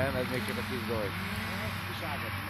Nem, ez még csak a kis doly. Kis ágat.